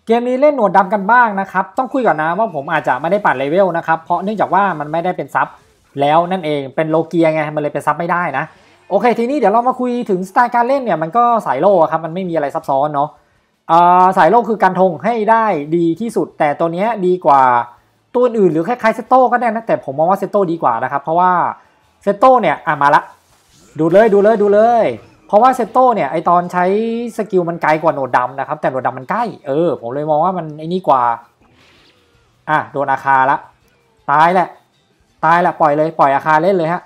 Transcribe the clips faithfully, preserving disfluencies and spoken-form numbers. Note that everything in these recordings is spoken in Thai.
เกมนี้เล่นหนวดดำกันบ้างนะครับต้องคุยก่อนนะว่าผมอาจจะไม่ได้ปั่นเลเวลนะครับเพราะเนื่องจากว่ามันไม่ได้เป็นซับแล้วนั่นเองเป็นโลเกียไงมันเลยเป็นซับไม่ได้นะโอเคทีนี้เดี๋ยวเรามาคุยถึงสไตล์การเล่นเนี่ยมันก็สายโล่ครับมันไม่มีอะไรซับซ้อนเนาะสายโล่คือการทงให้ได้ดีที่สุดแต่ตัวนี้ดีกว่าตัวอื่นหรือคล้ายๆเซโต้ก็ได้นะแต่ผมมองว่าเซโต้ดีกว่านะครับเพราะว่าเซโต้เนี่ยอ่ะมาละดูเลยดูเลยดูเลยเพราะว่าเซโต้เนี่ยไอตอนใช้สกิลมันไกลกว่าโหนดดำนะครับแต่โหนดดำมันใกล้เออผมเลยมองว่ามันไอ้นี่กว่าอ่ะโดนอาคาละตายแหละตายแหละปล่อยเลยปล่อยอาคาเล่นเลยฮะ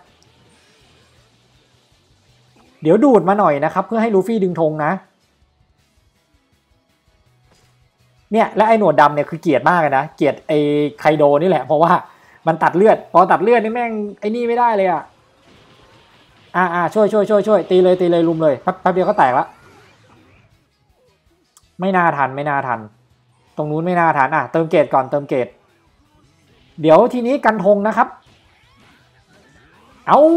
เดี๋ยวดูดมาหน่อยนะครับเพื่อให้ลูฟี่ดึงธงนะเนี่ยและไอ้หนวดดำเนี่ยคือเกลียดมากเลยนะเกลียดไอ้ไคโดนี่แหละเพราะว่ามันตัดเลือดพอตัดเลือดนี่แม่งไอ้นี่ไม่ได้เลยอ่ะอ่าอ่าช่วยช่วยช่วยช่วยตีเลยตีเลยลุมเลยแป๊บแป๊บเดียวก็แตกละไม่น่าทันไม่น่าทันตรงนู้นไม่น่าทันอ่ะเติมเกตก่อนเติมเกตเดี๋ยวทีนี้กันธงนะครับเอา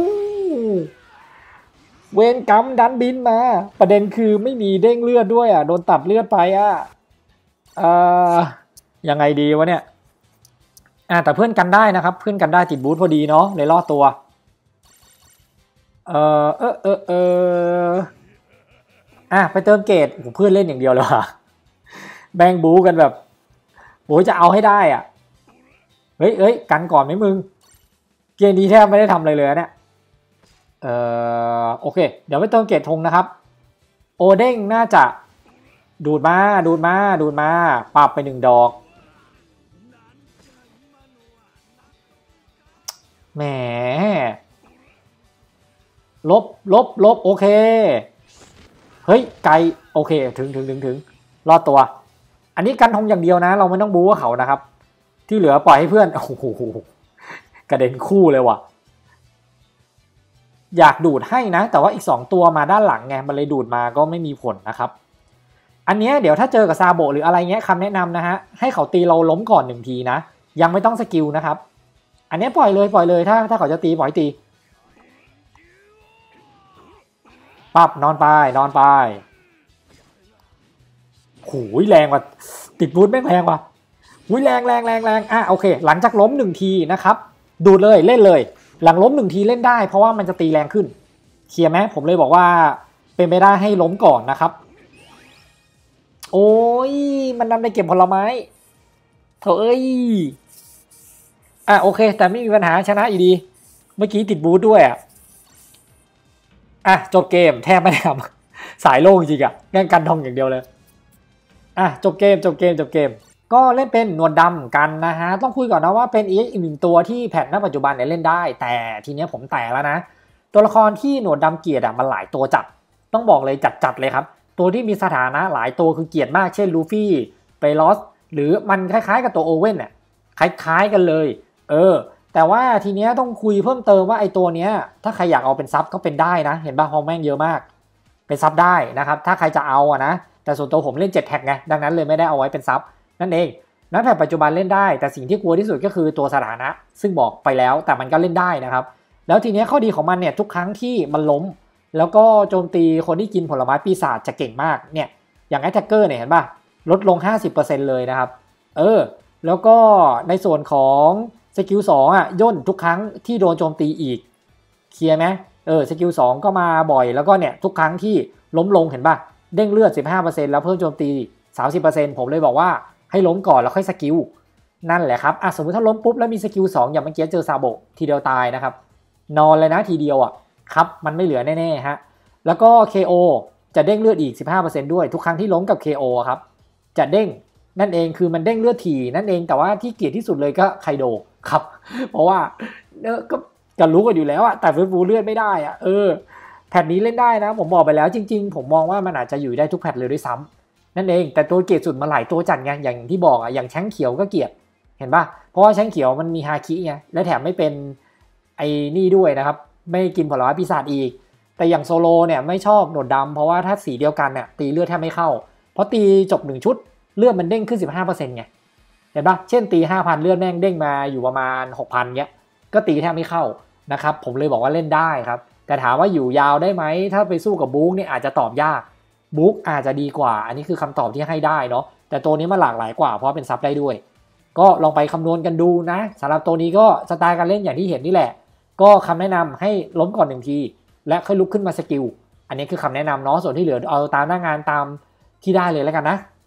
เวรกรรมดันบินมาประเด็นคือไม่มีเด้งเลือดด้วยอ่ะโดนตัดเลือดไปอ่ะเอ่อยังไงดีวะเนี่ยอ่ะแต่เพื่อนกันได้นะครับเพื่อนกันได้ติดบูทพอดีเนาะเลยรอดตัวเออเออเออเอออ่ะไปเติมเกตโอ้โหเพื่อนเล่นอย่างเดียวเลยว่ะแบงบูกันแบบโอ้ยจะเอาให้ได้อ่ะเฮ้ยเฮ้ยกันก่อนไหมมึงเกมนี้แทบไม่ได้ทำอะไรเลยเนี่ยเออโอเคเดี๋ยวไปเติมเกตธงนะครับโอเด้งน่าจะดูดมาดูดมาดูดมาปรับไปหนึ่งดอกแหมลบลบลบโอเคเฮ้ยไกลโอเคถึงถึงถึงถึงรอดตัวอันนี้กันธงอย่างเดียวนะเราไม่ต้องบู๊กับเขานะครับที่เหลือปล่อยให้เพื่อนโอ้โหกระเด็นคู่เลยว่ะอยากดูดให้นะแต่ว่าอีกสองตัวมาด้านหลังไงมันเลยดูดมาก็ไม่มีผลนะครับอันนี้เดี๋ยวถ้าเจอกับซาโบหรืออะไรเงี้ยคำแนะนำนะฮะให้เขาตีเราล้มก่อนหนึ่งทีนะยังไม่ต้องสกิลนะครับอันนี้ปล่อยเลยปล่อยเลยถ้าถ้าเขาจะตีปล่อยตีปั๊บนอนไปนอนไปโหยแรงว่ะติดบูทแม่งแรงว่ะหุยแรงแรงแรงแรงอ่ะโอเคหลังจากล้มหนึ่งทีนะครับดูดเลยเล่นเลยหลังล้มหนึ่งทีเล่นได้เพราะว่ามันจะตีแรงขึ้นเคลียร์ไหมผมเลยบอกว่าเป็นไปได้ให้ล้มก่อนนะครับโอ้ยมันนำไปเก็บผลไม้เถอะเอ้ยอ่ะโอเคแต่ไม่มีปัญหาชนะอยู่ดีเมื่อกี้ติดบูทด้วยอ่ะอ่ะจบเกมแทบไม่ได้ทำสายโล่งจริงอ่ะงั้นกันทองอย่างเดียวเลยอ่ะจบเกมจบเกมจบเกมก็เล่นเป็นหนวดดำกันนะฮะต้องคุยก่อนนะว่าเป็นอีกหนึ่งตัวที่แพทณปัจจุบันเนี่ยเล่นได้แต่ทีนี้ผมแตกแล้วนะตัวละครที่หนวดดำเกียรติอ่ะมันหลายตัวจัดต้องบอกเลยจัดๆเลยครับตัวที่มีสถานะหลายตัวคือเกียรติมากเช่นลูฟี่เปโลสหรือมันคล้ายๆกับตัวโอเว่นเนี่ยคล้ายๆกันเลยเออแต่ว่าทีเนี้ยต้องคุยเพิ่มเติมว่าไอ้ตัวเนี้ยถ้าใครอยากเอาเป็นซับก็เป็นได้นะเห็นป่ะฮอลแม่งเยอะมากเป็นซับได้นะครับถ้าใครจะเอาอะนะแต่ส่วนตัวผมเล่นเจ็ดแท็กไงดังนั้นเลยไม่ได้เอาไว้เป็นซับนั่นเองนักแพทย์ปัจจุบันเล่นได้แต่สิ่งที่กลัวที่สุดก็คือตัวสถานะซึ่งบอกไปแล้วแต่มันก็เล่นได้นะครับแล้วทีนี้ข้อดีของมันเนี่ยทุกครั้งที่มันล้มแล้วก็โจมตีคนที่กินผลไม้ปีศาจจะเก่งมากเนี่ยอย่างไอ้แท็กเกอร์เนี่ยเห็นป่ะลดลง ห้าสิบเปอร์เซ็นต์ เลยนะครับเออแล้วก็ในส่วนของสกิลสองอ่ะย่นทุกครั้งที่โดนโจมตีอีกเคลียร์ไหมเออสกิลสองก็มาบ่อยแล้วก็เนี่ยทุกครั้งที่ล้มลงเห็นป่ะเด้งเลือด สิบห้าเปอร์เซ็นต์ แล้วเพิ่มโจมตี สามสิบเปอร์เซ็นต์ ผมเลยบอกว่าให้ล้มก่อนแล้วค่อยสกิลนั่นแหละครับอ่ะสมมติถ้าล้มปุ๊บแล้วมีสกิลสองอย่างเมื่อกี้เจอซาโบทีเดียวตายนะครับนอนเลยนะทีเดียวอ่ะครับมันไม่เหลือแน่ๆฮะแล้วก็ เค โอ จะเด้งเลือดอีก สิบห้าเปอร์เซ็นต์ ด้วยทุกครั้งที่ล้มกับ เค โอ ครับจะเด้งนั่นเองคือมันเด้งเลือดถี่นั่นเองแต่ว่าที่เกลียดที่สุดเลยก็ไคโดครับเพราะว่าเออก็ก็รู้กันอยู่แล้วอะแต่ฟื้นฟูเลือดไม่ได้อะเออแพทนี้เล่นได้นะผมบอกไปแล้วจริงๆผมมองว่ามันอาจจะอยู่ได้ทุกแพทเลยด้วยซ้ำนั่นเองแต่ตัวเกลียดสุดมาหลายตัวจัดไงอย่างที่บอกอ่ะอย่างแช้งเขียวก็เกลียดเห็นป่ะเพราะว่าแช้งเขียวมันมีฮาคิไงและแถมไม่เป็นไอ้นี่ด้วยนะครับไม่กินผลไม้ปีศาจอีกแต่อย่างโซโลเนี่ยไม่ชอบหนวดดำเพราะว่าถ้าสีเดียวกันเนี่ยตีเลือดแทบไม่เข้าเพราะตีจบหนึ่งชุดเลือดมันเด้งขึ้น สิบห้าเปอร์เซ็นต์ ไงเห็นป่ะเช่นตี ห้าพัน เลือดแม่งเด้งมาอยู่ประมาณ หกพัน เงี้ยก็ตีแทบไม่เข้านะครับผมเลยบอกว่าเล่นได้ครับแต่ถามว่าอยู่ยาวได้ไหมถ้าไปสู้กับบุ๊กเนี่ยอาจจะตอบยากบุ๊กอาจจะดีกว่าอันนี้คือคำตอบที่ให้ได้เนาะแต่ตัวนี้มันหลากหลายกว่าเพราะเป็นซับได้ด้วยก็ลองไปคำนวณกันดูนะสำหรับตัวนี้ก็สไตล์การเล่นอย่างที่เห็นนี่แหละก็คำแนะนำให้ล้มก่อนหนึ่งทีและค่อยลุกขึ้นมาสกิลอันนี้คือคำแนะนำเนาะส่วนที่เหลือเอาตามหน้างานตามที่ได้เลยแล้วกันนะ